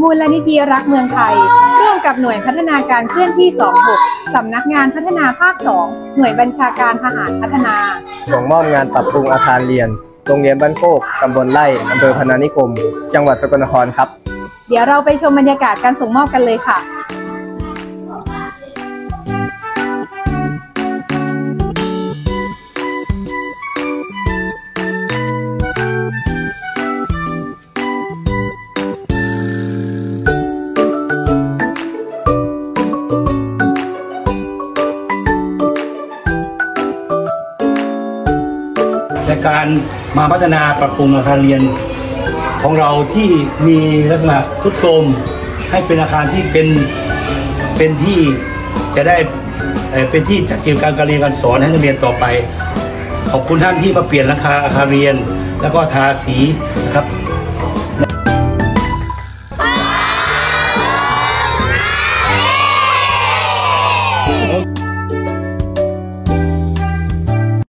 มูลนิธิรักเมืองไทยร่วมกับหน่วยพัฒนาการเคลื่อนที่ 26 สำนักงานพัฒนาภาค 2 หน่วยบัญชาการทหารพัฒนาส่งมอบงานปรับปรุงอาคารเรียนโรงเรียนบ้านโคกตำบลไร่อำเภอพนานิคมจังหวัดสกลนครครับเดี๋ยวเราไปชมบรรยากาศการส่งมอบกันเลยค่ะในการมาพัฒนาปรับปรุงอาคารเรียนของเราที่มีลักษณะทรุดโทรมให้เป็นอาคารที่เป็นที่จะได้เป็นที่จัดเก็บการเรียนการสอนให้นักเรียนต่อไปขอบคุณท่านที่มาเปลี่ยนราคาอาคารเรียนแล้วก็ทาสีนะครับ